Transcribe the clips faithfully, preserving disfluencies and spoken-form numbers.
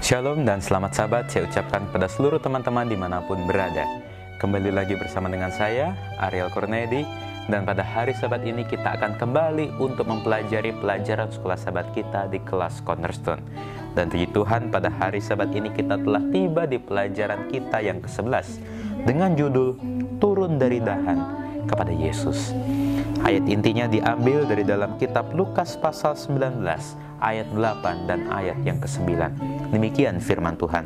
Shalom dan selamat sahabat saya ucapkan pada seluruh teman-teman dimanapun berada. Kembali lagi bersama dengan saya, Ariel Kurnedi. Dan pada hari Sabat ini kita akan kembali untuk mempelajari pelajaran sekolah Sabat kita di kelas Cornerstone. Dan puji Tuhan, pada hari Sabat ini kita telah tiba di pelajaran kita yang kesebelas dengan judul Turun dari Dahan kepada Yesus. Ayat intinya diambil dari dalam kitab Lukas pasal sembilan belas ayat delapan dan ayat yang kesembilan. Demikian firman Tuhan.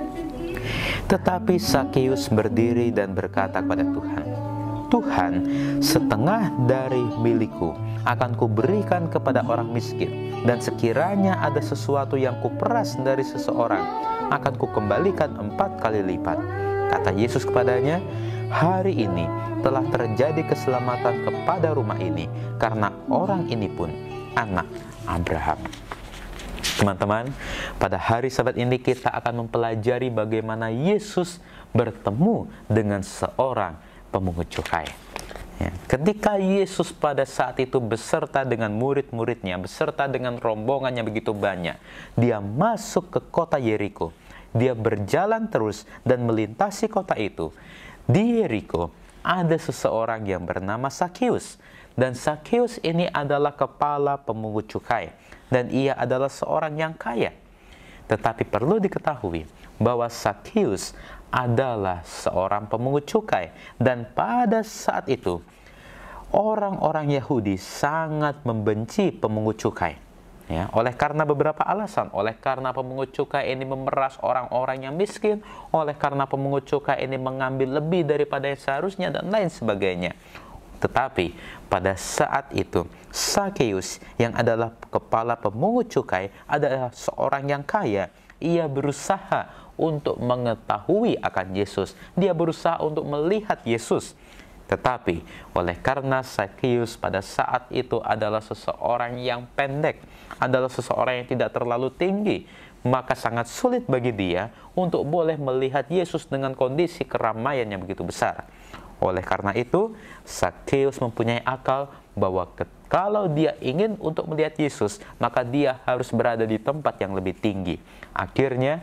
Tetapi Sakeus berdiri dan berkata kepada Tuhan, Tuhan, setengah dari milikku akan kuberikan kepada orang miskin, dan sekiranya ada sesuatu yang kuperas dari seseorang, akan kukembalikan empat kali lipat. Kata Yesus kepadanya, hari ini telah terjadi keselamatan kepada rumah ini, karena orang ini pun anak Abraham. Teman-teman, pada hari Sabat ini kita akan mempelajari bagaimana Yesus bertemu dengan seorang pemungut cukai. Ya, ketika Yesus pada saat itu beserta dengan murid-muridnya, beserta dengan rombongannya begitu banyak, dia masuk ke kota Yeriko. Dia berjalan terus dan melintasi kota itu. Di Yeriko ada seseorang yang bernama Sakeus. Dan Sakeus ini adalah kepala pemungut cukai. Dan ia adalah seorang yang kaya. Tetapi perlu diketahui bahwa Sakeus adalah seorang pemungut cukai. Dan pada saat itu, orang-orang Yahudi sangat membenci pemungut cukai. Ya, oleh karena beberapa alasan. Oleh karena pemungut cukai ini memeras orang-orang yang miskin. Oleh karena pemungut cukai ini mengambil lebih daripada yang seharusnya dan lain sebagainya. Tetapi pada saat itu Sakeus yang adalah kepala pemungut cukai adalah seorang yang kaya. Ia berusaha untuk mengetahui akan Yesus. Dia berusaha untuk melihat Yesus. Tetapi oleh karena Sakeus pada saat itu adalah seseorang yang pendek, adalah seseorang yang tidak terlalu tinggi, maka sangat sulit bagi dia untuk boleh melihat Yesus dengan kondisi keramaian yang begitu besar. Oleh karena itu, Sakeus mempunyai akal bahwa kalau dia ingin untuk melihat Yesus, maka dia harus berada di tempat yang lebih tinggi. Akhirnya,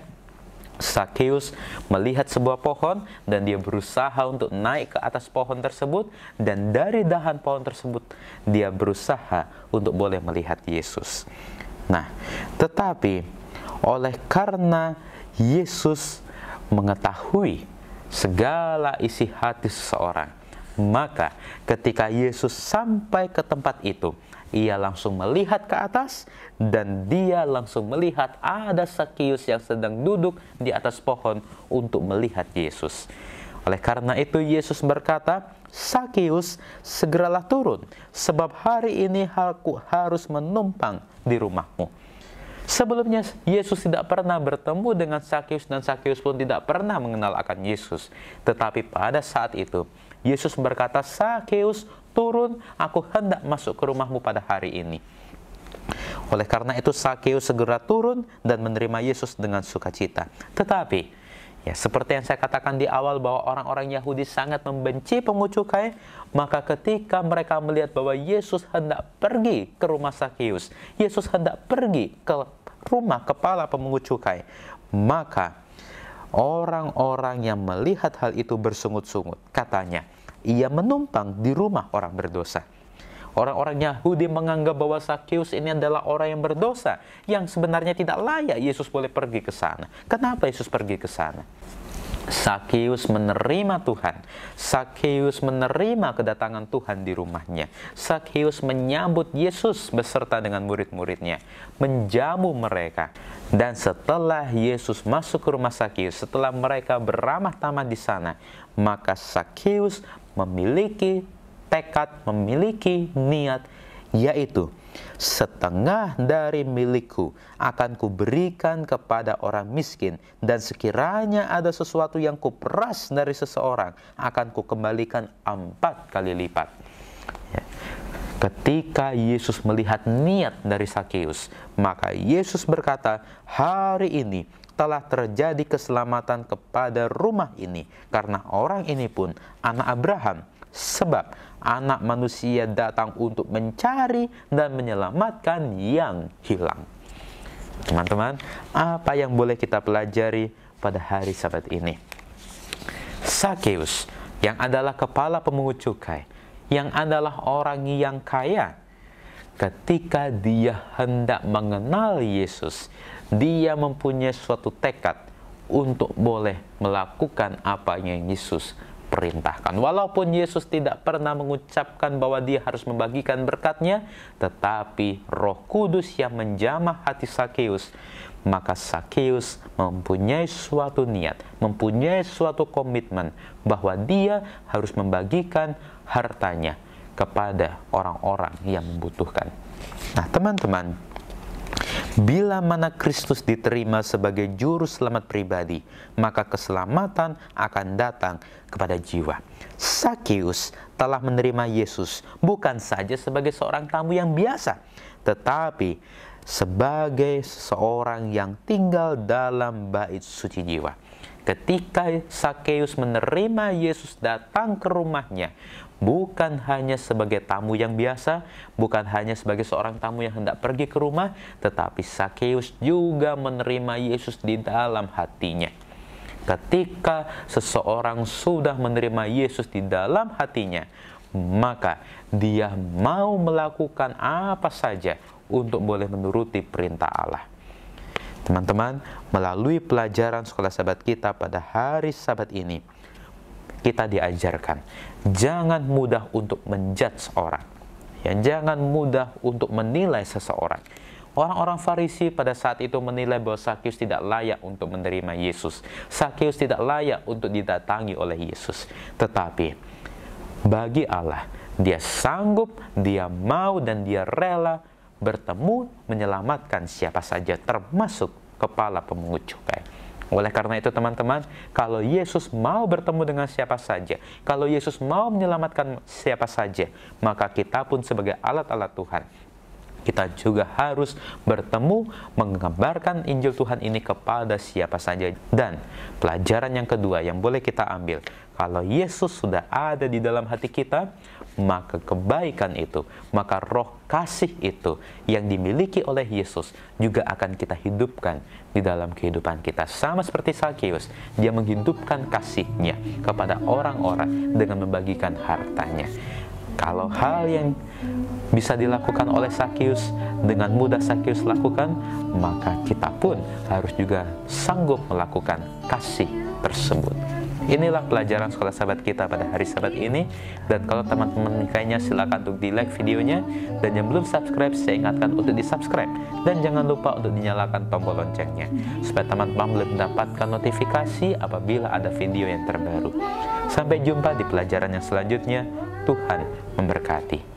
Sakeus melihat sebuah pohon dan dia berusaha untuk naik ke atas pohon tersebut, dan dari dahan pohon tersebut dia berusaha untuk boleh melihat Yesus. Nah, tetapi oleh karena Yesus mengetahui segala isi hati seseorang, maka ketika Yesus sampai ke tempat itu, ia langsung melihat ke atas dan dia langsung melihat ada Sakeus yang sedang duduk di atas pohon untuk melihat Yesus. Oleh karena itu Yesus berkata, Sakeus, segeralah turun, sebab hari ini aku harus menumpang di rumahmu. Sebelumnya Yesus tidak pernah bertemu dengan Sakeus dan Sakeus pun tidak pernah mengenal akan Yesus. Tetapi pada saat itu Yesus berkata, Sakeus, turun, aku hendak masuk ke rumahmu pada hari ini. Oleh karena itu Sakeus segera turun dan menerima Yesus dengan sukacita. Tetapi ya, seperti yang saya katakan di awal bahwa orang-orang Yahudi sangat membenci pemungut cukai, maka ketika mereka melihat bahwa Yesus hendak pergi ke rumah Sakeus, Yesus hendak pergi ke rumah kepala pemungut cukai, maka orang-orang yang melihat hal itu bersungut-sungut. Katanya, ia menumpang di rumah orang berdosa. Orang-orang Yahudi menganggap bahwa Sakeus ini adalah orang yang berdosa, yang sebenarnya tidak layak Yesus boleh pergi ke sana. Kenapa Yesus pergi ke sana? Sakeus menerima Tuhan. Sakeus menerima kedatangan Tuhan di rumahnya. Sakeus menyambut Yesus beserta dengan murid-muridnya, menjamu mereka. Dan setelah Yesus masuk ke rumah Sakeus, setelah mereka beramah tamah di sana, maka Sakeus memiliki tekad, memiliki niat, yaitu setengah dari milikku akan kuberikan kepada orang miskin, dan sekiranya ada sesuatu yang kuperas dari seseorang, akan kukembalikan empat kali lipat. Ya. Ketika Yesus melihat niat dari Sakeus, maka Yesus berkata, hari ini telah terjadi keselamatan kepada rumah ini, karena orang ini pun anak Abraham. Sebab anak manusia datang untuk mencari dan menyelamatkan yang hilang. Teman-teman, apa yang boleh kita pelajari pada hari Sabat ini? Sakeus, yang adalah kepala pemungut cukai, yang adalah orang yang kaya, ketika dia hendak mengenal Yesus, dia mempunyai suatu tekad untuk boleh melakukan apa yang Yesus perintahkan. Walaupun Yesus tidak pernah mengucapkan bahwa dia harus membagikan berkatnya, tetapi Roh Kudus yang menjamah hati Sakeus, maka Sakeus mempunyai suatu niat, mempunyai suatu komitmen bahwa dia harus membagikan hartanya kepada orang-orang yang membutuhkan. Nah, teman-teman, bila mana Kristus diterima sebagai juru selamat pribadi, maka keselamatan akan datang kepada jiwa. Sakeus telah menerima Yesus bukan saja sebagai seorang tamu yang biasa, tetapi sebagai seorang yang tinggal dalam bait suci jiwa. Ketika Sakeus menerima Yesus datang ke rumahnya, bukan hanya sebagai tamu yang biasa, bukan hanya sebagai seorang tamu yang hendak pergi ke rumah, tetapi Sakeus juga menerima Yesus di dalam hatinya. Ketika seseorang sudah menerima Yesus di dalam hatinya, maka dia mau melakukan apa saja untuk boleh menuruti perintah Allah. Teman-teman, melalui pelajaran sekolah Sabat kita pada hari Sabat ini, kita diajarkan jangan mudah untuk menjudge orang, ya, jangan mudah untuk menilai seseorang. Orang-orang Farisi pada saat itu menilai bahwa Sakeus tidak layak untuk menerima Yesus. Sakeus tidak layak untuk didatangi oleh Yesus. Tetapi bagi Allah, dia sanggup, dia mau, dan dia rela bertemu menyelamatkan siapa saja, termasuk kepala pemungut cukai. Oleh karena itu teman-teman, kalau Yesus mau bertemu dengan siapa saja, kalau Yesus mau menyelamatkan siapa saja, maka kita pun sebagai alat-alat Tuhan, kita juga harus bertemu mengabarkan Injil Tuhan ini kepada siapa saja. Dan pelajaran yang kedua yang boleh kita ambil, kalau Yesus sudah ada di dalam hati kita, maka kebaikan itu, maka roh kasih itu yang dimiliki oleh Yesus juga akan kita hidupkan di dalam kehidupan kita. Sama seperti Sakeus, dia menghidupkan kasihnya kepada orang-orang dengan membagikan hartanya. Kalau hal yang bisa dilakukan oleh Sakeus dengan mudah Sakeus lakukan, maka kita pun harus juga sanggup melakukan kasih tersebut. Inilah pelajaran sekolah Sabat kita pada hari Sabat ini. Dan kalau teman-teman menyukainya, silakan untuk di like videonya. Dan yang belum subscribe, saya ingatkan untuk di subscribe. Dan jangan lupa untuk dinyalakan tombol loncengnya, supaya teman-teman boleh mendapatkan notifikasi apabila ada video yang terbaru. Sampai jumpa di pelajaran yang selanjutnya. Tuhan memberkati.